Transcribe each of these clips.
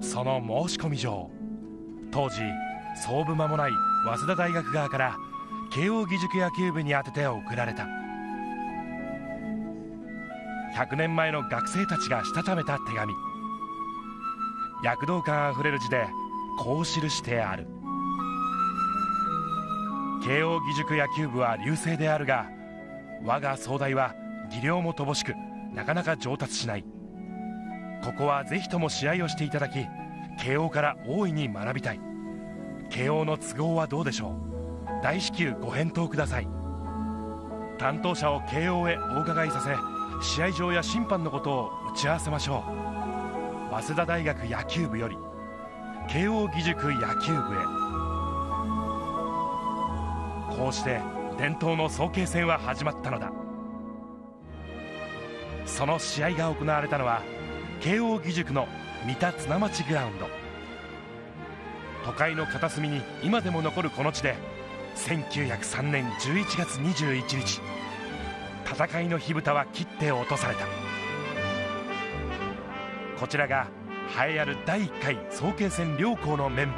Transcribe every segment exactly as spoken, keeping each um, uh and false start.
その申込状、当時創部間もない早稲田大学側から慶応義塾野球部に宛てて送られた。ひゃくねんまえの学生たちがしたためた手紙。躍動感あふれる字でこう記してある。慶応義塾野球部は隆盛であるが、我が総大は技量も乏しくなかなか上達しない。ここはぜひとも試合をしていただき、慶応から大いに学びたい。慶応の都合はどうでしょう。大至急ご返答ください。担当者を慶応へお伺いさせ、試合場や審判のことを打ち合わせましょう。早稲田大学野球部より慶応義塾野球部へ。こうして伝統の早慶戦は始まったのだ。その試合が行われたのは慶応義塾の三田綱町グラウンド。都会の片隅に今でも残るこの地でせんきゅうひゃくさんねんじゅういちがつにじゅういちにち、戦いの火蓋は切って落とされた。こちらが栄えあるだいいっかい早慶戦両校のメンバ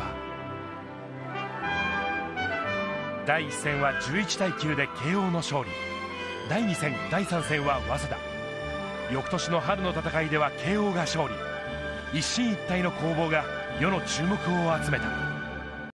ー。だいいっ戦はじゅういちたいきゅうで慶応の勝利。だいに戦だいさん戦は早稲田。翌年の春の戦いでは慶応が勝利。一進一退の攻防が世の注目を集めた。